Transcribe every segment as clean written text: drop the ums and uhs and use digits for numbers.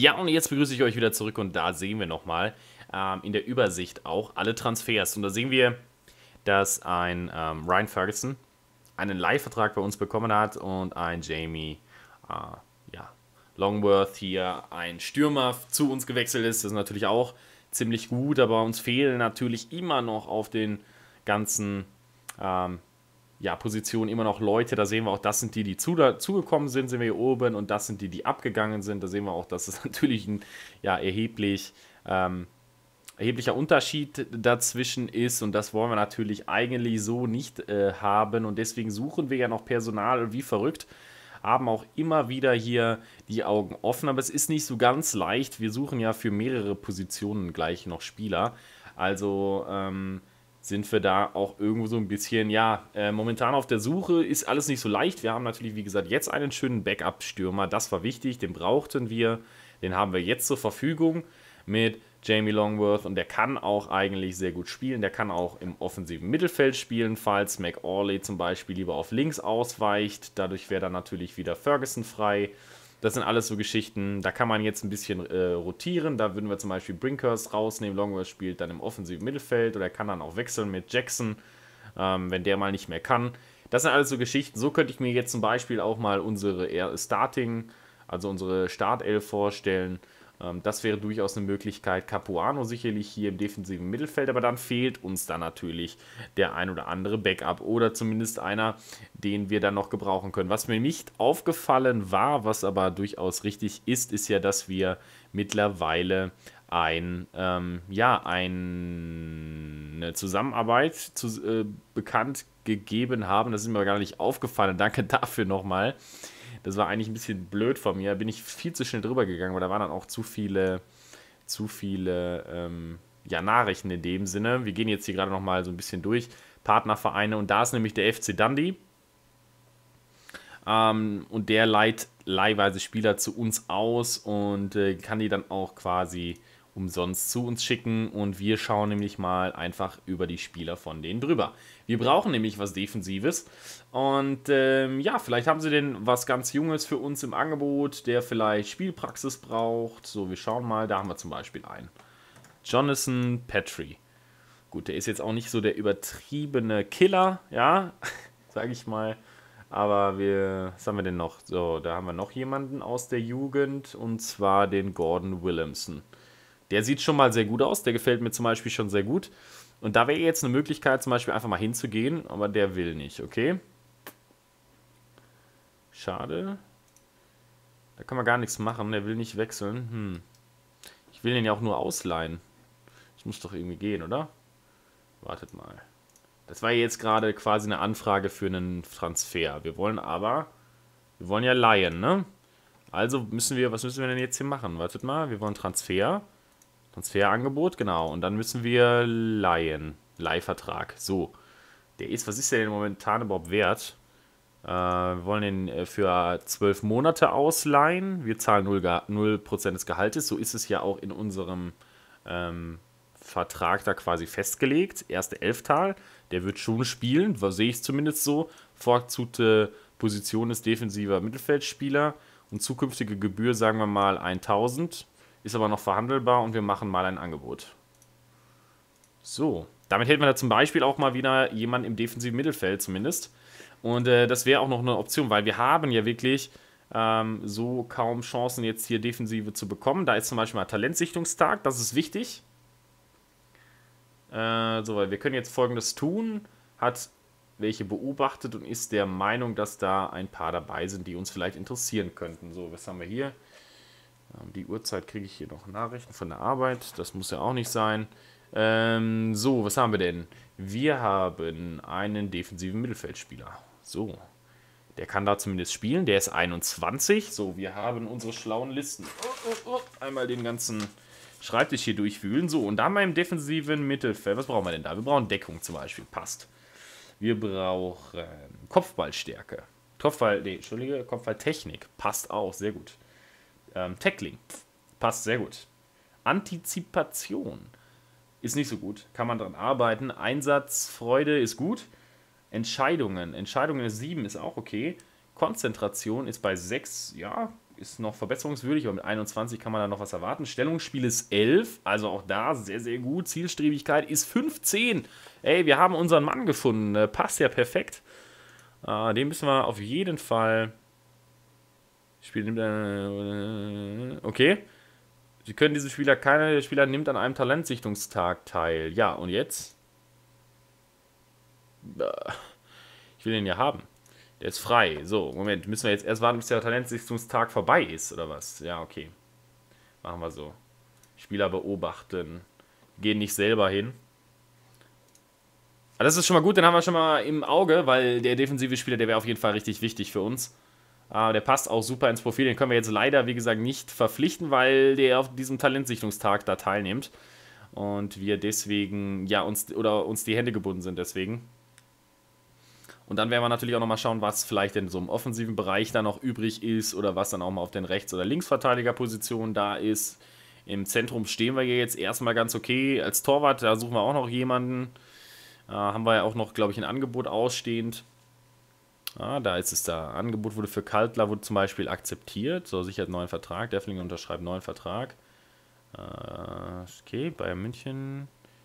Ja, und jetzt begrüße ich euch wieder zurück und da sehen wir nochmal in der Übersicht auch alle Transfers. Und da sehen wir, dass ein Ryan Ferguson einen Leihvertrag bei uns bekommen hat und ein Jamie ja, Longworth hier, ein Stürmer, zu uns gewechselt ist. Das ist natürlich auch ziemlich gut, aber uns fehlen natürlich immer noch auf den ganzen Positionen immer noch Leute. Da sehen wir auch, das sind die, die zugekommen sind, sehen wir hier oben, und das sind die, die abgegangen sind. Da sehen wir auch, dass es natürlich ein erheblicher Unterschied dazwischen ist, und das wollen wir natürlich eigentlich so nicht haben, und deswegen suchen wir ja noch Personal wie verrückt, haben auch immer wieder hier die Augen offen, aber es ist nicht so ganz leicht. Wir suchen ja für mehrere Positionen gleich noch Spieler, also sind wir da auch irgendwo so ein bisschen, momentan auf der Suche, ist alles nicht so leicht. Wir haben natürlich, wie gesagt, jetzt einen schönen Backup-Stürmer, das war wichtig, den brauchten wir, den haben wir jetzt zur Verfügung mit Jamie Longworth, und der kann auch eigentlich sehr gut spielen, der kann auch im offensiven Mittelfeld spielen, falls McAuley zum Beispiel lieber auf links ausweicht, dadurch wäre dann natürlich wieder Ferguson frei. Das sind alles so Geschichten, da kann man jetzt ein bisschen rotieren. Da würden wir zum Beispiel Brinkhurst rausnehmen. Longworth spielt dann im offensiven Mittelfeld, oder er kann dann auch wechseln mit Jackson, wenn der mal nicht mehr kann. Das sind alles so Geschichten. So könnte ich mir jetzt zum Beispiel auch mal unsere unsere Startelf vorstellen. Das wäre durchaus eine Möglichkeit. Capuano sicherlich hier im defensiven Mittelfeld, aber dann fehlt uns dann natürlich der ein oder andere Backup oder zumindest einer, den wir dann noch gebrauchen können. Was mir nicht aufgefallen war, was aber durchaus richtig ist, ist ja, dass wir mittlerweile eine Zusammenarbeit bekannt gegeben haben. Das ist mir gar nicht aufgefallen. Danke dafür nochmal. Das war eigentlich ein bisschen blöd von mir. Da bin ich viel zu schnell drüber gegangen, weil da waren dann auch zu viele Nachrichten in dem Sinne. Wir gehen jetzt hier gerade nochmal so ein bisschen durch. Partnervereine, und da ist nämlich der FC Dundee. Und der leiht leihweise Spieler zu uns aus und kann die dann auch quasi umsonst zu uns schicken, und wir schauen nämlich mal einfach über die Spieler von denen drüber. Wir brauchen nämlich was Defensives, und vielleicht haben sie denn was ganz Junges für uns im Angebot, der vielleicht Spielpraxis braucht. So, wir schauen mal, da haben wir zum Beispiel einen Jonathan Petrie. Gut, der ist jetzt auch nicht so der übertriebene Killer, ja, sage ich mal. Aber was haben wir denn noch? So, da haben wir noch jemanden aus der Jugend, und zwar den Gordon Williamson. Der sieht schon mal sehr gut aus, der gefällt mir zum Beispiel schon sehr gut. Und da wäre jetzt eine Möglichkeit, zum Beispiel einfach mal hinzugehen, aber der will nicht, okay? Schade. Da kann man gar nichts machen, der will nicht wechseln. Ich will den ja auch nur ausleihen. Das muss doch irgendwie gehen, oder? Wartet mal. Das war jetzt gerade quasi eine Anfrage für einen Transfer. Wir wollen ja leihen, ne? Also was müssen wir denn jetzt hier machen? Wartet mal, wir wollen Transferangebot, genau. Und dann müssen wir leihen. Leihvertrag. So. Was ist der denn momentan überhaupt wert? Wir wollen den für 12 Monate ausleihen. Wir zahlen 0% des Gehaltes. So ist es ja auch in unserem Vertrag da quasi festgelegt. Erste Elftal. Der wird schon spielen, sehe ich zumindest so. Vorgezogte Position ist defensiver Mittelfeldspieler. Und zukünftige Gebühr, sagen wir mal 1000. Ist aber noch verhandelbar, und wir machen mal ein Angebot. So, damit hätten wir da zum Beispiel auch mal wieder jemanden im defensiven Mittelfeld zumindest. Und das wäre auch noch eine Option, weil wir haben ja wirklich so kaum Chancen, jetzt hier Defensive zu bekommen. Da ist zum Beispiel mal Talentsichtungstag, das ist wichtig. Weil wir können jetzt Folgendes tun. Hat welche beobachtet und ist der Meinung, dass da ein paar dabei sind, die uns vielleicht interessieren könnten. So, was haben wir hier? Die Uhrzeit kriege ich hier noch Nachrichten von der Arbeit. Das muss ja auch nicht sein. Was haben wir denn? Wir haben einen defensiven Mittelfeldspieler. So. Der kann da zumindest spielen. Der ist 21. So, wir haben unsere schlauen Listen. Einmal den ganzen Schreibtisch hier durchwühlen. So, und da haben wir im defensiven Mittelfeld. Was brauchen wir denn da? Wir brauchen Deckung zum Beispiel. Passt. Wir brauchen Kopfballstärke. Kopfballtechnik. Passt auch. Sehr gut. Tackling. Passt sehr gut. Antizipation. Ist nicht so gut. Kann man dran arbeiten. Einsatzfreude ist gut. Entscheidungen ist 7, ist auch okay. Konzentration ist bei 6, ja, ist noch verbesserungswürdig, aber mit 21 kann man da noch was erwarten. Stellungsspiel ist 11, also auch da sehr, sehr gut. Zielstrebigkeit ist 15. Ey, wir haben unseren Mann gefunden, passt ja perfekt. Den müssen wir auf jeden Fall... Okay. Sie können diese Spieler, keiner der Spieler nimmt an einem Talentsichtungstag teil. Ja, und jetzt? Ich will den ja haben. Der ist frei. So, Moment, müssen wir jetzt erst warten, bis der Talentsichtungstag vorbei ist, oder was? Ja, okay. Machen wir so. Spieler beobachten. Gehen nicht selber hin. Aber das ist schon mal gut, den haben wir schon mal im Auge, weil der defensive Spieler, der wäre auf jeden Fall richtig wichtig für uns. Der passt auch super ins Profil. Den können wir jetzt leider, wie gesagt, nicht verpflichten, weil der auf diesem Talentsichtungstag da teilnimmt. Und wir deswegen, ja, uns die Hände gebunden sind deswegen. Und dann werden wir natürlich auch nochmal schauen, was vielleicht in so einem offensiven Bereich da noch übrig ist oder was dann auch mal auf den Rechts- oder Linksverteidigerpositionen da ist. Im Zentrum stehen wir jetzt erstmal ganz okay. Als Torwart, da suchen wir auch noch jemanden. Haben wir ja auch noch, glaube ich, ein Angebot ausstehend. Da ist es da. Angebot wurde für Kaltler wurde zum Beispiel akzeptiert. So, sichert neuen Vertrag. Deflinger unterschreibt neuen Vertrag. Okay, Bayern München.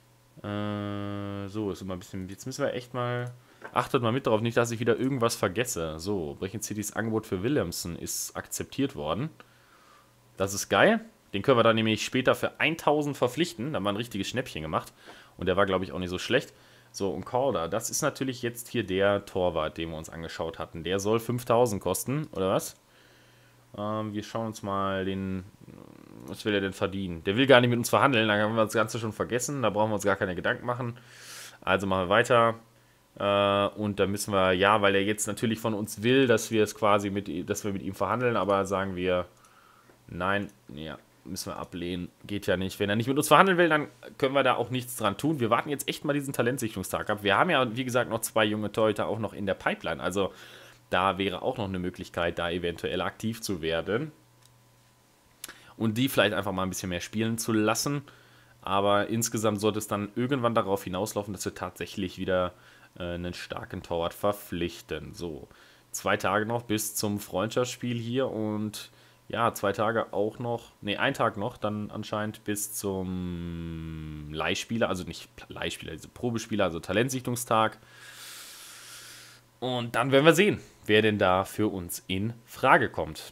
So, ist immer ein bisschen. Jetzt müssen wir echt mal. Achtet mal mit darauf, nicht, dass ich wieder irgendwas vergesse. So, Brechin Citys Angebot für Williamson ist akzeptiert worden. Das ist geil. Den können wir dann nämlich später für 1000 verpflichten. Da haben wir ein richtiges Schnäppchen gemacht. Und der war, glaube ich, auch nicht so schlecht. So, und Calder, das ist natürlich jetzt hier der Torwart, den wir uns angeschaut hatten. Der soll 5000 kosten, oder was? Wir schauen uns mal den... Was will er denn verdienen? Der will gar nicht mit uns verhandeln, dann haben wir das Ganze schon vergessen. Da brauchen wir uns gar keine Gedanken machen. Also machen wir weiter. Und da müssen wir, ja, weil er jetzt natürlich von uns will, dass wir es quasi dass wir mit ihm verhandeln, aber sagen wir, nein, ja, müssen wir ablehnen, geht ja nicht. Wenn er nicht mit uns verhandeln will, dann können wir da auch nichts dran tun. Wir warten jetzt echt mal diesen Talentsichtungstag ab. Wir haben ja, wie gesagt, noch 2 junge Torhüter auch noch in der Pipeline, also da wäre auch noch eine Möglichkeit, da eventuell aktiv zu werden und die vielleicht einfach mal ein bisschen mehr spielen zu lassen. Aber insgesamt sollte es dann irgendwann darauf hinauslaufen, dass wir tatsächlich wieder einen starken Torwart verpflichten. So, 2 Tage noch bis zum Freundschaftsspiel hier und ja, 2 Tage auch noch, ne, 1 Tag noch, dann anscheinend bis zum Leihspieler, also nicht Leihspieler, diese Probespieler, also Talentsichtungstag. Und dann werden wir sehen, wer denn da für uns in Frage kommt.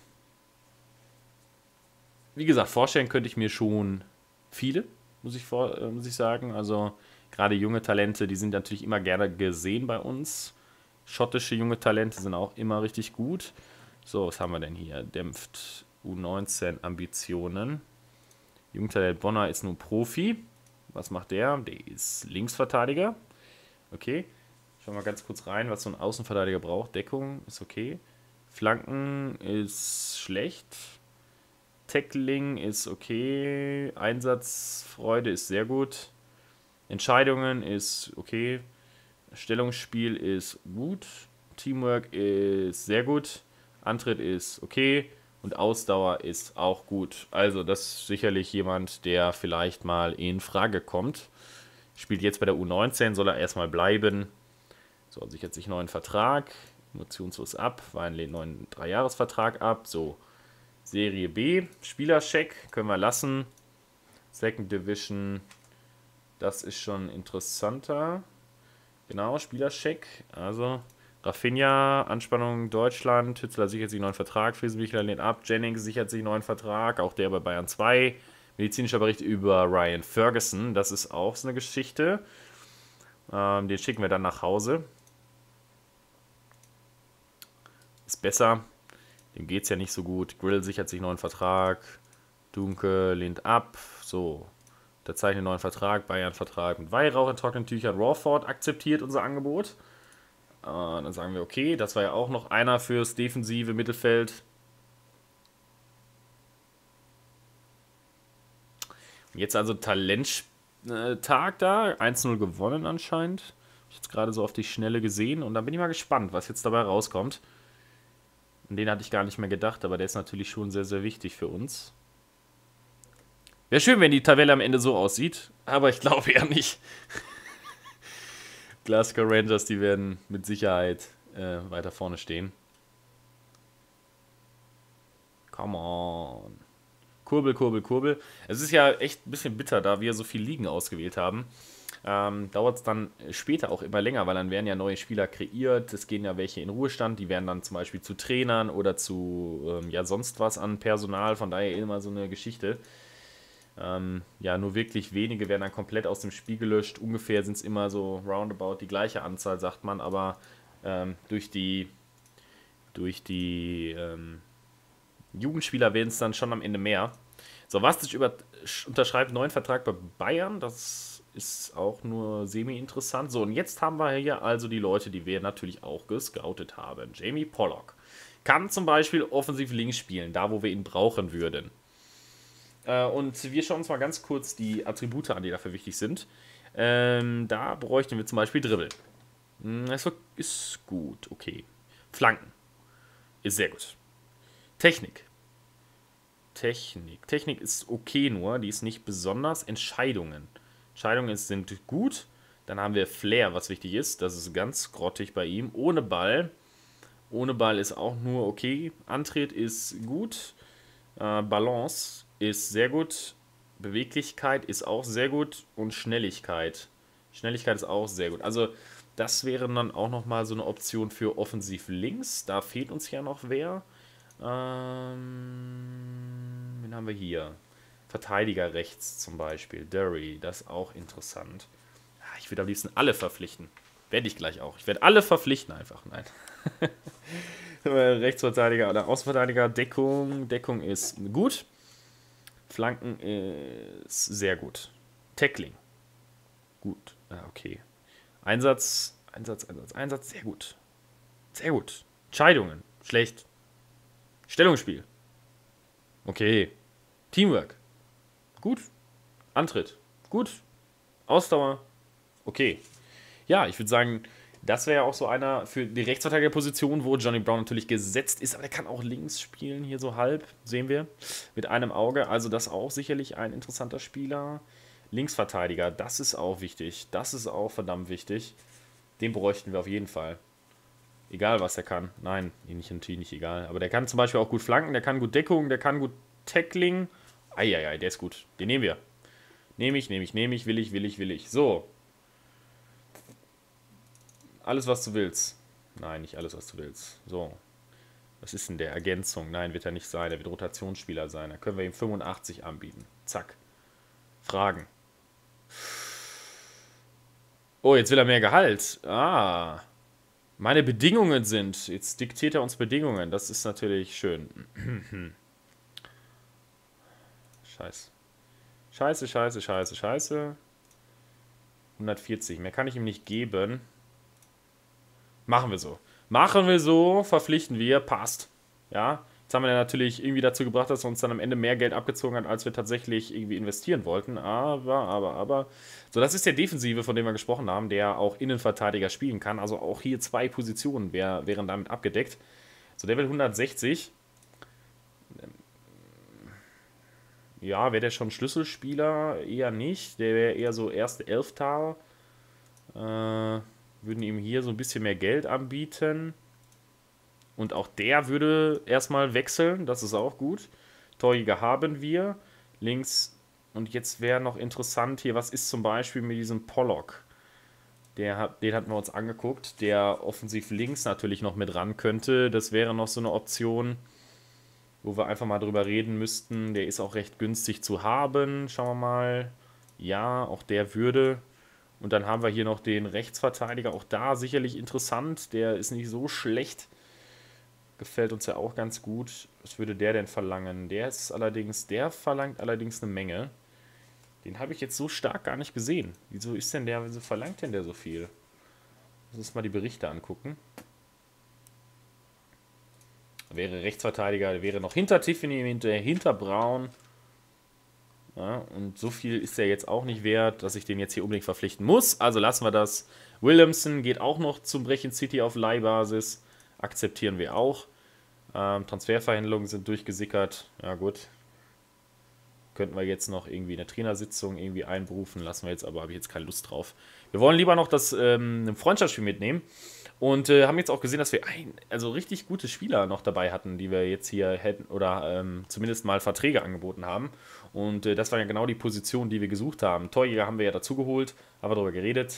Wie gesagt, vorstellen könnte ich mir schon viele, muss ich sagen. Also gerade junge Talente, die sind natürlich immer gerne gesehen bei uns. Schottische junge Talente sind auch immer richtig gut. So, was haben wir denn hier? Dämpft U19 Ambitionen. Jungtalent Bonner ist nun Profi. Was macht der? Der ist Linksverteidiger. Okay. Schauen wir mal ganz kurz rein, was so ein Außenverteidiger braucht. Deckung ist okay. Flanken ist schlecht. Tackling ist okay. Einsatzfreude ist sehr gut. Entscheidungen ist okay. Stellungsspiel ist gut. Teamwork ist sehr gut. Antritt ist okay. Und Ausdauer ist auch gut. Also das ist sicherlich jemand, der vielleicht mal in Frage kommt. Spielt jetzt bei der U19, soll er erstmal bleiben. So, sichert sich einen neuen Vertrag. Emotionslos ab. War ein neuen 3-Jahres-Vertrag ab. So, Serie B. Spielercheck können wir lassen. Second Division. Das ist schon interessanter. Genau, Spielercheck. Also, Rafinha, Anspannung Deutschland. Hützler sichert sich einen neuen Vertrag. Friesenbichler lehnt ab. Jennings sichert sich einen neuen Vertrag. Auch der bei Bayern 2. Medizinischer Bericht über Ryan Ferguson. Das ist auch so eine Geschichte. Den schicken wir dann nach Hause. Ist besser. Dem geht es ja nicht so gut. Grill sichert sich einen neuen Vertrag. Dunke lehnt ab. So. Unterzeichnet einen neuen Vertrag. Bayern-Vertrag mit Weihrauch in trockenen Tüchern. Rawford akzeptiert unser Angebot. Dann sagen wir, okay, das war ja auch noch einer fürs defensive Mittelfeld. Jetzt also Talenttag da. 1-0 gewonnen anscheinend. Habe ich jetzt gerade so auf die Schnelle gesehen. Und dann bin ich mal gespannt, was jetzt dabei rauskommt. An den hatte ich gar nicht mehr gedacht, aber der ist natürlich schon sehr, sehr wichtig für uns. Wäre schön, wenn die Tabelle am Ende so aussieht, aber ich glaube eher nicht. Glasgow Rangers, die werden mit Sicherheit weiter vorne stehen. Come on. Kurbel, Kurbel, Kurbel. Es ist ja echt ein bisschen bitter, da wir so viele Ligen ausgewählt haben. Dauert es dann später auch immer länger, weil dann werden ja neue Spieler kreiert. Es gehen ja welche in Ruhestand, die werden dann zum Beispiel zu Trainern oder zu ja sonst was an Personal. Von daher immer so eine Geschichte. Ja, nur wirklich wenige werden dann komplett aus dem Spiel gelöscht. Ungefähr sind es immer so roundabout die gleiche Anzahl, sagt man, aber durch die Jugendspieler werden es dann schon am Ende mehr. So, Vastic unterschreibt einen neuen Vertrag bei Bayern. Das ist auch nur semi-interessant. So, und jetzt haben wir hier also die Leute, die wir natürlich auch gescoutet haben. Jamie Pollock kann zum Beispiel offensiv links spielen, da wo wir ihn brauchen würden. Und wir schauen uns mal ganz kurz die Attribute an, die dafür wichtig sind. Da bräuchten wir zum Beispiel Dribbeln. Das ist gut, okay. Flanken ist sehr gut. Technik. Technik ist okay nur, die ist nicht besonders. Entscheidungen sind gut. Dann haben wir Flair, was wichtig ist. Das ist ganz grottig bei ihm. Ohne Ball ist auch nur okay. Antritt ist gut. Balance ist sehr gut. Beweglichkeit ist auch sehr gut. Und Schnelligkeit. Schnelligkeit ist auch sehr gut. Also das wäre dann auch nochmal so eine Option für offensiv links. Da fehlt uns ja noch wer. Wen haben wir hier? Verteidiger rechts zum Beispiel. Derry, das ist auch interessant. Ich würde am liebsten alle verpflichten. Werde ich gleich auch. Ich werde alle verpflichten einfach. Nein. Rechtsverteidiger oder Außenverteidiger. Deckung ist gut. Flanken ist sehr gut. Tackling. Gut. Okay. Einsatz. Sehr gut. Sehr gut. Entscheidungen. Schlecht. Stellungsspiel. Okay. Teamwork. Gut. Antritt. Gut. Ausdauer. Okay. Ja, ich würde sagen, das wäre ja auch so einer für die Rechtsverteidigerposition, wo Johnny Brown natürlich gesetzt ist, aber der kann auch links spielen, hier so halb, sehen wir, mit einem Auge. Also das auch sicherlich ein interessanter Spieler. Linksverteidiger, das ist auch wichtig. Das ist auch verdammt wichtig. Den bräuchten wir auf jeden Fall. Egal, was er kann. Nein, natürlich nicht egal. Aber der kann zum Beispiel auch gut flanken, der kann gut Deckung, der kann gut Tackling. Eieiei, der ist gut. Den nehmen wir. Nehme ich, will ich. So. Alles, was du willst. Nein, nicht alles, was du willst. So. Was ist denn der? Ergänzung? Nein, wird er nicht sein. Der wird Rotationsspieler sein. Da können wir ihm 85 anbieten. Zack. Fragen. Oh, jetzt will er mehr Gehalt. Ah. Meine Bedingungen sind. Jetzt diktiert er uns Bedingungen. Das ist natürlich schön. Scheiße. 140. Mehr kann ich ihm nicht geben. Machen wir so. Verpflichten wir. Passt. Ja. Jetzt haben wir ja natürlich irgendwie dazu gebracht, dass er uns dann am Ende mehr Geld abgezogen hat, als wir tatsächlich irgendwie investieren wollten. Aber. So, das ist der Defensive, von dem wir gesprochen haben, der auch Innenverteidiger spielen kann. Also auch hier 2 Positionen wären damit abgedeckt. So, der will 160. Ja, wäre der schon Schlüsselspieler? Eher nicht. Der wäre eher so erste Elftal. Würden ihm hier so ein bisschen mehr Geld anbieten. Und auch der würde erstmal wechseln. Das ist auch gut. Torjäger haben wir. Links. Und jetzt wäre noch interessant hier, was ist zum Beispiel mit diesem Pollock? Den hatten wir uns angeguckt. Der offensiv links natürlich noch mit ran könnte. Das wäre noch so eine Option, wo wir einfach mal drüber reden müssten. Der ist auch recht günstig zu haben. Schauen wir mal. Ja, auch der würde. Und dann haben wir hier noch den Rechtsverteidiger. Auch da sicherlich interessant. Der ist nicht so schlecht. Gefällt uns ja auch ganz gut. Was würde der denn verlangen? Der verlangt allerdings eine Menge. Den habe ich jetzt so stark gar nicht gesehen. Wieso verlangt denn der so viel? Lass uns mal die Berichte angucken. Wäre Rechtsverteidiger, wäre noch hinter Tiffany, hinter Braun. Ja, und so viel ist er jetzt auch nicht wert, dass ich den jetzt hier unbedingt verpflichten muss. Also lassen wir das. Williamson geht auch noch zum Brechin City auf Leihbasis. Akzeptieren wir auch. Transferverhandlungen sind durchgesickert. Ja gut. Könnten wir jetzt noch irgendwie eine Trainersitzung irgendwie einberufen. Lassen wir jetzt aber, habe ich jetzt keine Lust drauf. Wir wollen lieber noch das Freundschaftsspiel mitnehmen. Und haben jetzt auch gesehen, dass wir also richtig gute Spieler noch dabei hatten, die wir jetzt hier hätten oder zumindest mal Verträge angeboten haben. Und das war ja genau die Position, die wir gesucht haben. Torjäger haben wir ja dazu geholt, haben wir darüber geredet.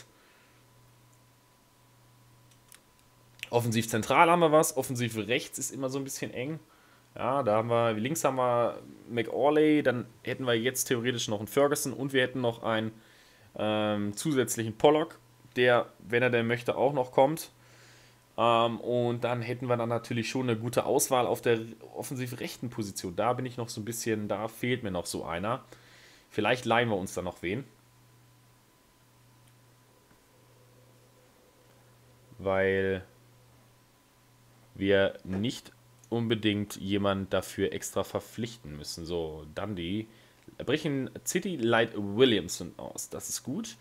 Offensiv zentral haben wir was, offensiv rechts ist immer so ein bisschen eng. Ja, da haben wir, links haben wir McAuley, dann hätten wir jetzt theoretisch noch einen Ferguson und wir hätten noch einen zusätzlichen Pollock, der, wenn er denn möchte, auch noch kommt. Und dann hätten wir dann natürlich schon eine gute Auswahl auf der offensiv rechten Position. Da bin ich noch so ein bisschen, da fehlt mir noch so einer. Vielleicht leihen wir uns da noch wen. Weil wir nicht unbedingt jemand dafür extra verpflichten müssen. So, Dundee. Brechen City Light Williamson aus. Das ist gut.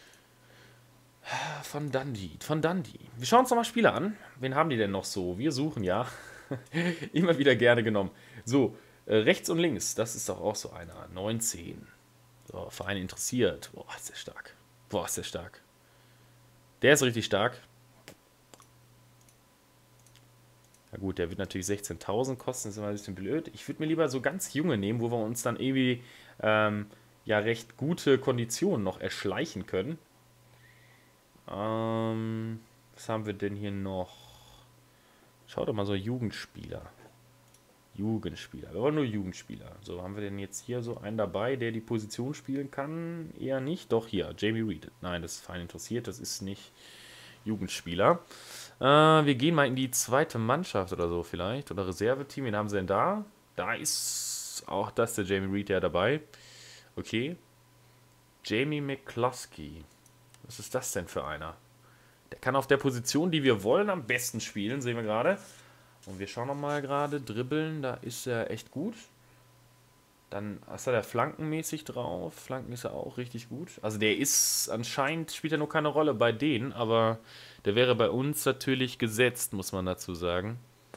Von Dundee. Wir schauen uns nochmal Spieler an. Wen haben die denn noch so? Wir suchen ja. Immer wieder gerne genommen. So, rechts und links. Das ist doch auch so einer. 19. So, Verein interessiert. Boah, ist der stark. Der ist richtig stark. Na gut, der wird natürlich 16.000 kosten, das ist immer ein bisschen blöd. Ich würde mir lieber so ganz junge nehmen, wo wir uns dann irgendwie ja recht gute Konditionen noch erschleichen können. Was haben wir denn hier noch? Schau doch mal so Jugendspieler. Wir wollen nur Jugendspieler. So, haben wir denn jetzt hier so einen dabei, der die Position spielen kann? Eher nicht. Doch, hier, Jamie Reed. Nein, das ist fein interessiert, das ist nicht Jugendspieler. Wir gehen mal in die zweite Mannschaft oder so vielleicht. Oder Reserveteam. Wen haben sie denn da? Da ist auch das der Jamie Reed ja dabei. Okay. Jamie McCluskey. Was ist das denn für einer? Der kann auf der Position, die wir wollen, am besten spielen, sehen wir gerade. Und wir schauen nochmal gerade. Dribbeln, da ist er echt gut. Dann ist er flankenmäßig drauf. Flanken ist er auch richtig gut. Also der ist, anscheinend spielt er nur keine Rolle bei denen, aber der wäre bei uns natürlich gesetzt, muss man dazu sagen.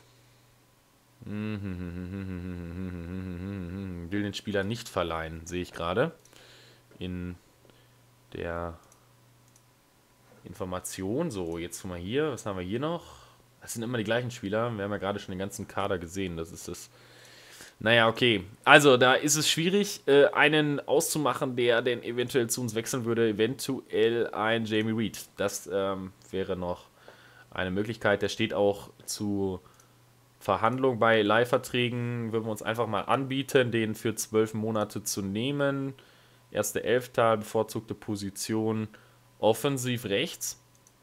Will den Spieler nicht verleihen, sehe ich gerade. In der Information. So, jetzt mal hier. Was haben wir hier noch? Das sind immer die gleichen Spieler. Wir haben ja gerade schon den ganzen Kader gesehen. Das ist das. Naja, okay. Also, da ist es schwierig, einen auszumachen, der denn eventuell zu uns wechseln würde. Eventuell ein Jamie Reed. Das wäre noch eine Möglichkeit. Der steht auch zu Verhandlung bei Leihverträgen. Würden wir uns einfach mal anbieten, den für 12 Monate zu nehmen. Erste Elftal, bevorzugte Position, offensiv rechts.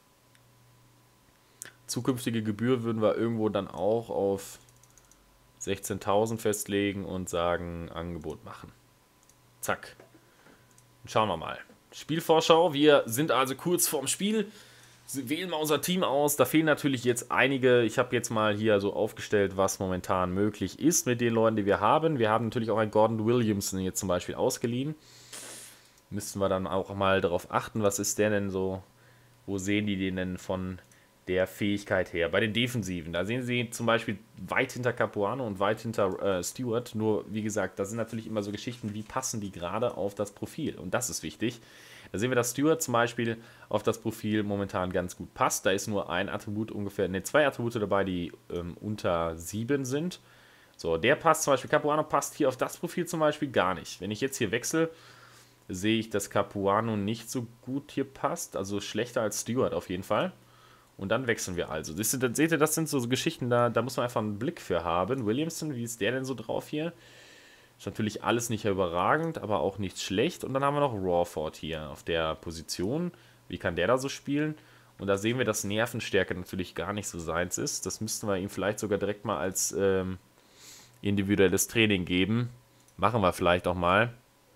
Zukünftige Gebühr würden wir irgendwo dann auch auf 16.000 festlegen und sagen, Angebot machen. Zack. Schauen wir mal. Spielvorschau. Wir sind also kurz vorm Spiel. Wählen wir unser Team aus. Da fehlen natürlich jetzt einige. Ich habe jetzt mal hier so aufgestellt, was momentan möglich ist mit den Leuten, die wir haben. Wir haben natürlich auch einen Gordon Williamson jetzt zum Beispiel ausgeliehen. Müssten wir dann auch mal darauf achten, was ist der denn so, wo sehen die den denn von der Fähigkeit her? Bei den Defensiven, da sehen sie zum Beispiel weit hinter Capuano und weit hinter Stewart. Nur, wie gesagt, da sind natürlich immer so Geschichten, wie passen die gerade auf das Profil? Und das ist wichtig. Da sehen wir, dass Stewart zum Beispiel auf das Profil momentan ganz gut passt. Da ist nur ein Attribut ungefähr, ne, 2 Attribute dabei, die unter 7 sind. So, der passt zum Beispiel, Capuano passt hier auf das Profil zum Beispiel gar nicht. Wenn ich jetzt hier wechsle, sehe ich, dass Capuano nicht so gut hier passt. Also schlechter als Stewart auf jeden Fall. Und dann wechseln wir also. Seht ihr, das sind so Geschichten, da muss man einfach einen Blick für haben. Williamson, wie ist der denn so drauf hier? Ist natürlich alles nicht überragend, aber auch nicht schlecht. Und dann haben wir noch Rawford hier auf der Position. Wie kann der da so spielen? Und da sehen wir, dass Nervenstärke natürlich gar nicht so seins ist. Das müssten wir ihm vielleicht sogar direkt mal als individuelles Training geben. Machen wir vielleicht auch mal.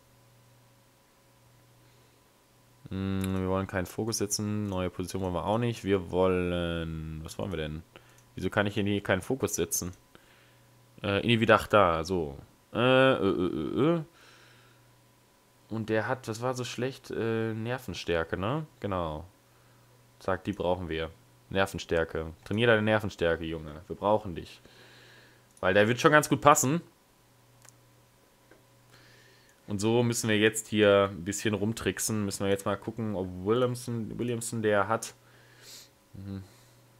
Wir wollen keinen Fokus setzen. Neue Position wollen wir auch nicht. Wir wollen... Was wollen wir denn? Wieso kann ich hier keinen Fokus setzen? Individuach da, so. Und der hat, was war so schlecht? Nervenstärke, ne? Genau. Zack, die brauchen wir. Nervenstärke. Trainier deine Nervenstärke, Junge. Wir brauchen dich. Weil der wird schon ganz gut passen. Und so müssen wir jetzt hier ein bisschen rumtricksen. Müssen wir jetzt mal gucken, ob Williamson der hat.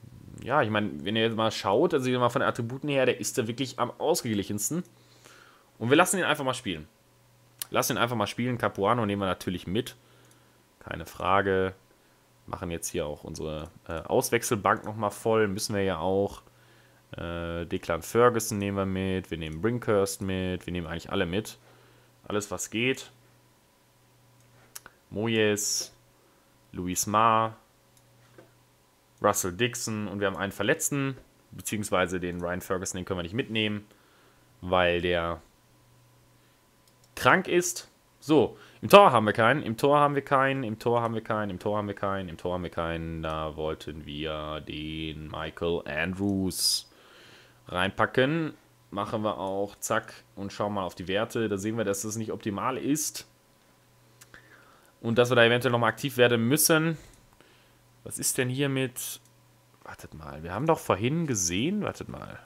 ja, ich meine, wenn ihr jetzt mal schaut, also mal von den Attributen her, der ist da wirklich am ausgeglichensten. Und wir lassen ihn einfach mal spielen. Lassen ihn einfach mal spielen. Capuano nehmen wir natürlich mit. Keine Frage. Machen jetzt hier auch unsere Auswechselbank nochmal voll. Müssen wir ja auch. Declan Ferguson nehmen wir mit. Wir nehmen Brinkhurst mit. Wir nehmen eigentlich alle mit. Alles, was geht. Moyes. Luis Ma. Russell Dixon. Und wir haben einen Verletzten. Beziehungsweise den Ryan Ferguson, den können wir nicht mitnehmen. Weil der krank ist. So, im Tor haben wir keinen, im Tor haben wir keinen, im Tor haben wir keinen, im Tor haben wir keinen, im Tor haben wir keinen. Da wollten wir den Michael Andrews reinpacken. Machen wir auch, zack, und schauen mal auf die Werte. Da sehen wir, dass das nicht optimal ist. Und dass wir da eventuell nochmal aktiv werden müssen. Was ist denn hier mit... Wartet mal, wir haben doch vorhin gesehen... Wartet mal.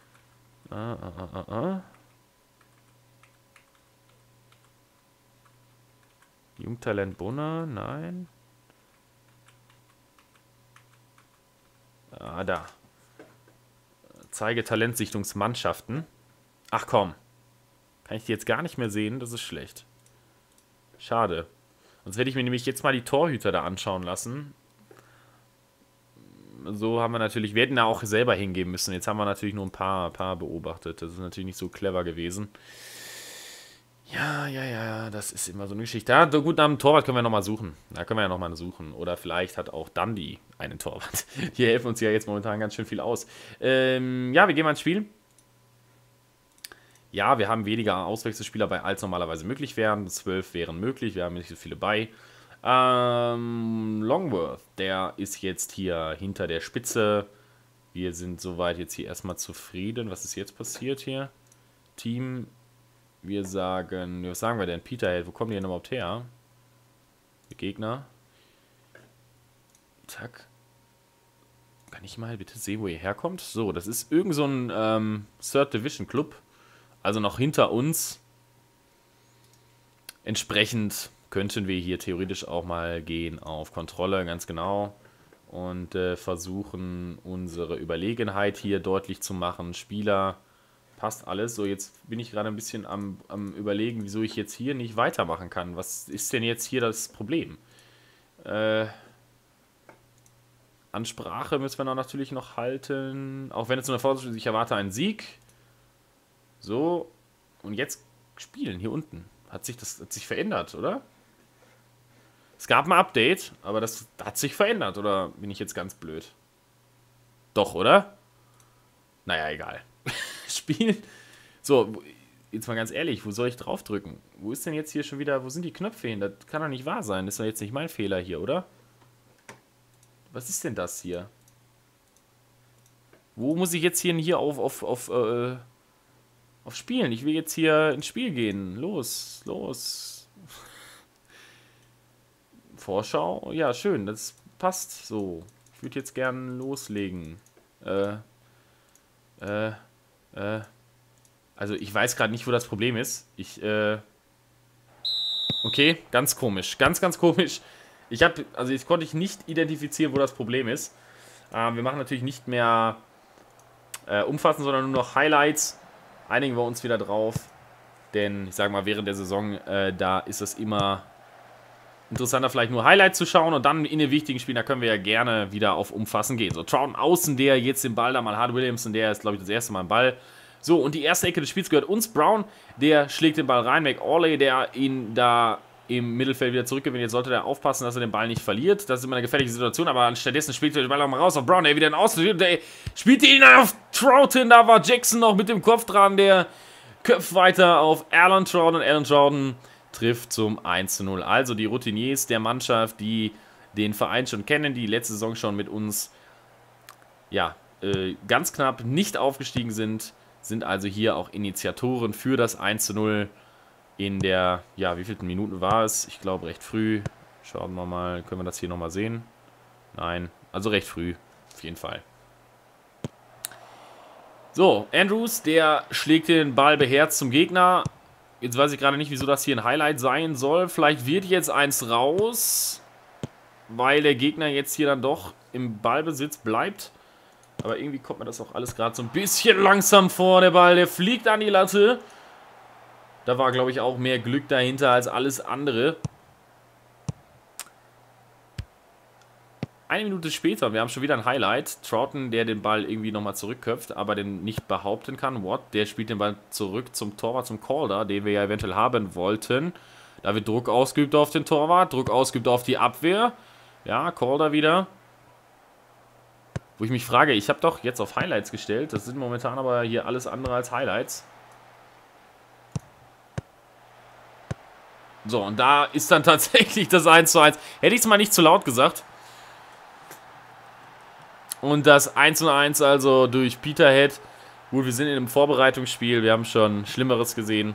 Jungtalent Bunner, nein. Ah, da. Zeige Talentsichtungsmannschaften. Ach komm. Kann ich die jetzt gar nicht mehr sehen? Das ist schlecht. Schade. Sonst werde ich mir nämlich jetzt mal die Torhüter da anschauen lassen. So haben wir natürlich, wir hätten da auch selber hingeben müssen. Jetzt haben wir natürlich nur ein paar beobachtet. Das ist natürlich nicht so clever gewesen. Ja, das ist immer so eine Geschichte. Ja, so gut, nach dem Torwart können wir nochmal suchen. Da können wir ja nochmal suchen. Oder vielleicht hat auch Dundee einen Torwart. Die helfen uns ja jetzt momentan ganz schön viel aus. Ja, wir gehen mal ins Spiel. Ja, wir haben weniger Auswechselspieler bei, als normalerweise möglich wären. 12 wären möglich, wir haben nicht so viele bei. Longworth, der ist jetzt hier hinter der Spitze. Wir sind soweit jetzt hier erstmal zufrieden. Was ist jetzt passiert hier? Team... Wir sagen, was sagen wir denn? Peterhead, wo kommen die denn überhaupt her? Der Gegner. Zack. Kann ich mal bitte sehen, wo ihr herkommt? So, das ist irgend so ein Third Division Club. Also noch hinter uns. Entsprechend könnten wir hier theoretisch auch mal gehen auf Kontrolle, ganz genau. Und versuchen, unsere Überlegenheit hier deutlich zu machen. Spieler... Passt alles. So, jetzt bin ich gerade ein bisschen am Überlegen, wieso ich jetzt hier nicht weitermachen kann. Was ist denn jetzt hier das Problem? Ansprache müssen wir natürlich noch halten. Auch wenn es nur eine Vorsicht ist, ich erwarte einen Sieg. So. Und jetzt spielen hier unten. Hat sich verändert, oder? Es gab ein Update, aber das hat sich verändert. Oder bin ich jetzt ganz blöd? Doch, oder? Naja, egal. Spielen. So, jetzt mal ganz ehrlich, wo soll ich draufdrücken? Wo ist denn jetzt hier schon wieder, wo sind die Knöpfe hin? Das kann doch nicht wahr sein. Das ist doch jetzt nicht mein Fehler hier, oder? Was ist denn das hier? Wo muss ich jetzt hier auf Spielen? Ich will jetzt hier ins Spiel gehen. Los, los. Vorschau? Ja, schön, das passt so. Ich würde jetzt gern loslegen. Also ich weiß gerade nicht, wo das Problem ist. Okay, ganz komisch. Ganz komisch. Ich konnte nicht identifizieren, wo das Problem ist. Wir machen natürlich nicht mehr umfassend, sondern nur noch Highlights. Einigen wir uns wieder drauf. Denn, ich sage mal, während der Saison, da ist es immer interessanter, vielleicht nur Highlights zu schauen. Und dann in den wichtigen Spielen, da können wir ja gerne wieder auf Umfassen gehen. So, Troughton außen, der jetzt den Ball da mal hat. Williamson, der ist, glaube ich, das erste Mal im Ball. So, und die erste Ecke des Spiels gehört uns. Brown, der schlägt den Ball rein. McAuley, der ihn da im Mittelfeld wieder zurückgewinnt. Jetzt sollte der aufpassen, dass er den Ball nicht verliert. Das ist immer eine gefährliche Situation, aber stattdessen spielt er den Ball nochmal raus auf Brown, der wieder in Außen, der spielt ihn auf Troughton. Da war Jackson noch mit dem Kopf dran, der köpft weiter auf Alan Troughton. Und Alan Troughton trifft zum 1:0. Also die Routiniers der Mannschaft, die den Verein schon kennen, die letzte Saison schon mit uns ganz knapp nicht aufgestiegen sind also hier auch Initiatoren für das 1:0 in der, wie vielten Minuten war es? Ich glaube recht früh. Schauen wir mal, können wir das hier nochmal sehen? Nein, also recht früh, auf jeden Fall. So, Andrews, der schlägt den Ball beherzt zum Gegner. Jetzt weiß ich gerade nicht, wieso das hier ein Highlight sein soll. Vielleicht wird jetzt eins raus, weil der Gegner jetzt hier dann doch im Ballbesitz bleibt. Aber irgendwie kommt mir das auch alles gerade so ein bisschen langsam vor. Der Ball, der fliegt an die Latte. Da war, glaube ich, auch mehr Glück dahinter als alles andere. Eine Minute später, wir haben schon wieder ein Highlight. Troughton, der den Ball irgendwie nochmal zurückköpft, aber den nicht behaupten kann. Watt, der spielt den Ball zurück zum Torwart, zum Calder, den wir ja eventuell haben wollten. Da wird Druck ausgeübt auf den Torwart, Druck ausgeübt auf die Abwehr. Ja, Calder wieder. Wo ich mich frage, ich habe doch jetzt auf Highlights gestellt. Das sind momentan aber hier alles andere als Highlights. So, und da ist dann tatsächlich das 1:1. Hätte ich es mal nicht zu laut gesagt. Und das 1:1 also durch Peterhead. Gut, wir sind in einem Vorbereitungsspiel. Wir haben schon Schlimmeres gesehen.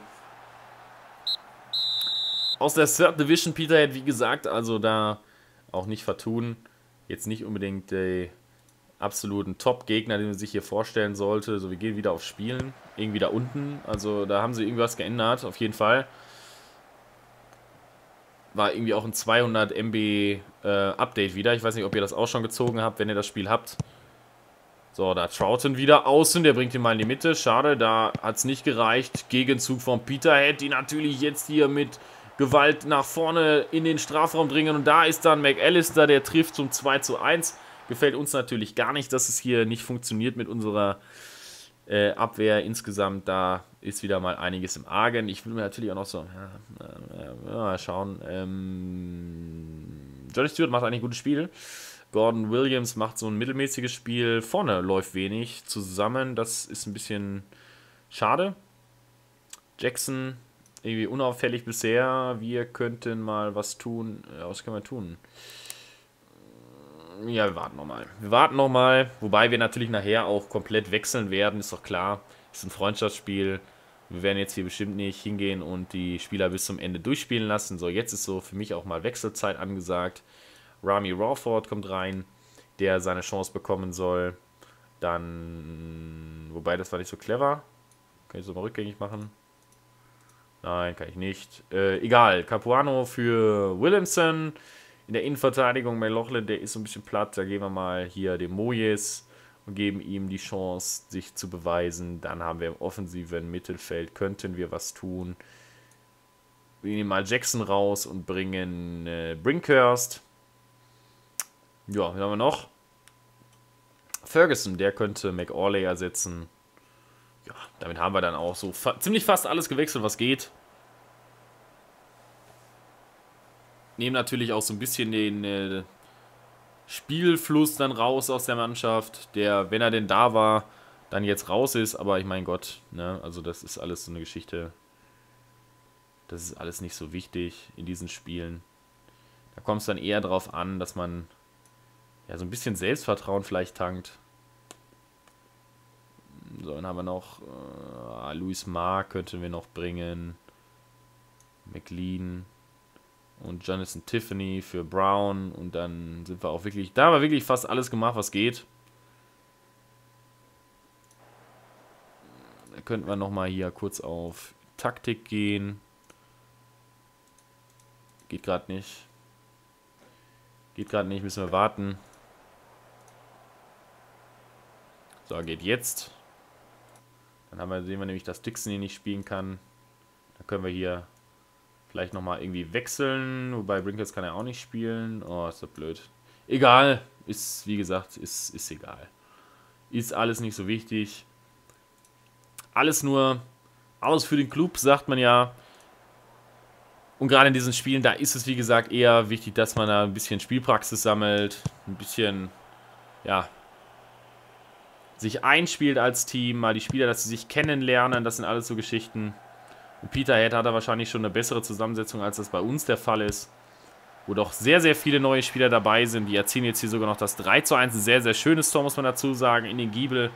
Aus der Third Division Peterhead, wie gesagt, also da auch nicht vertun. Jetzt nicht unbedingt die absoluten Top-Gegner, den man sich hier vorstellen sollte. So, wir gehen wieder auf Spielen. Irgendwie da unten. Also da haben sie irgendwas geändert, auf jeden Fall. War irgendwie auch ein 200 MB Update wieder. Ich weiß nicht, ob ihr das auch schon gezogen habt, wenn ihr das Spiel habt. So, da Troughton wieder außen. Der bringt ihn mal in die Mitte. Schade, da hat es nicht gereicht. Gegenzug von Peterhead, die natürlich jetzt hier mit Gewalt nach vorne in den Strafraum dringen. Und da ist dann McAllister, der trifft zum 2:1. Gefällt uns natürlich gar nicht, dass es hier nicht funktioniert mit unserer Abwehr insgesamt. Da ist wieder mal einiges im Argen. Ich will mir natürlich auch noch so mal schauen. Johnny Stewart macht eigentlich ein gutes Spiel. Gordon Williams macht so ein mittelmäßiges Spiel. Vorne läuft wenig zusammen. Das ist ein bisschen schade. Jackson irgendwie unauffällig bisher. Wir könnten mal was tun. Ja, was können wir tun? Ja, wir warten nochmal. Wir warten nochmal, wobei wir natürlich nachher auch komplett wechseln werden, ist doch klar. Ist ein Freundschaftsspiel. Wir werden jetzt hier bestimmt nicht hingehen und die Spieler bis zum Ende durchspielen lassen. So, jetzt ist so für mich auch mal Wechselzeit angesagt. Rami Rawford kommt rein, der seine Chance bekommen soll. Dann, wobei das war nicht so clever. Kann ich so mal rückgängig machen? Nein, kann ich nicht. Egal, Capuano für Williamson. In der Innenverteidigung, McLaughlin, der ist so ein bisschen platt. Da geben wir mal hier den Moyes und geben ihm die Chance, sich zu beweisen. Dann haben wir im offensiven Mittelfeld, könnten wir was tun. Wir nehmen mal Jackson raus und bringen Brinkhurst. Ja, wen haben wir noch? Ferguson, der könnte McAuley ersetzen. Ja, damit haben wir dann auch so ziemlich fast alles gewechselt, was geht. Nehmen natürlich auch so ein bisschen den Spielfluss dann raus aus der Mannschaft, der, wenn er denn da war, dann jetzt raus ist. Aber ich mein Gott, ne, also das ist alles so eine Geschichte. Das ist alles nicht so wichtig in diesen Spielen. Da kommt es dann eher darauf an, dass man ja so ein bisschen Selbstvertrauen vielleicht tankt. So, dann haben wir noch Louis Mark könnten wir noch bringen. McLean. Und Jonathan Tiffany für Brown. Und dann sind wir auch wirklich... Da haben wir wirklich fast alles gemacht, was geht. Da könnten wir nochmal hier kurz auf Taktik gehen. Geht gerade nicht. Geht gerade nicht, müssen wir warten. So, geht jetzt. Dann sehen wir nämlich, dass Dixon hier nicht spielen kann. Dann können wir hier... vielleicht nochmal irgendwie wechseln. Wobei Brinkhurst kann er auch nicht spielen. Oh, ist das blöd. Egal. Ist, wie gesagt, ist egal. Ist alles nicht so wichtig. Alles für den Club, sagt man ja. Und gerade in diesen Spielen, da ist es, wie gesagt, eher wichtig, dass man da ein bisschen Spielpraxis sammelt. Ein bisschen, ja, sich einspielt als Team. Mal die Spieler, dass sie sich kennenlernen. Das sind alles so Geschichten. Peterhead hat da wahrscheinlich schon eine bessere Zusammensetzung, als das bei uns der Fall ist. Wo doch sehr, sehr viele neue Spieler dabei sind. Die erzielen jetzt hier sogar noch das 3:1. Ein sehr, sehr schönes Tor, muss man dazu sagen, in den Giebel.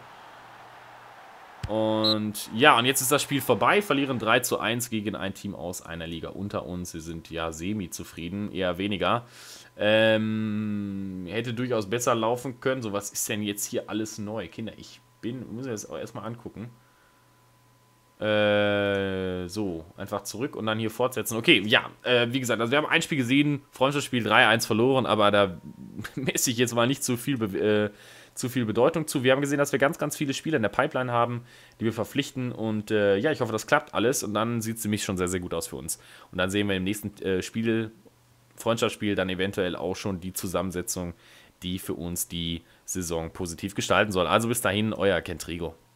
Und ja, und jetzt ist das Spiel vorbei. Verlieren 3:1 gegen ein Team aus einer Liga unter uns. Wir sind ja semi-zufrieden, eher weniger. Hätte durchaus besser laufen können. So, was ist denn jetzt hier alles neu? Kinder, muss mir das auch erstmal angucken. So, einfach zurück und dann hier fortsetzen. Okay, ja, wie gesagt, also wir haben ein Spiel gesehen, Freundschaftsspiel 3:1 verloren, aber da messe ich jetzt mal nicht zu viel zu viel Bedeutung zu. Wir haben gesehen, dass wir ganz, ganz viele Spieler in der Pipeline haben, die wir verpflichten. Und ja, ich hoffe, das klappt alles. Und dann sieht es nämlich schon sehr, sehr gut aus für uns. Und dann sehen wir im nächsten Freundschaftsspiel, dann eventuell auch schon die Zusammensetzung, die für uns die Saison positiv gestalten soll. Also bis dahin, euer Kentrigo.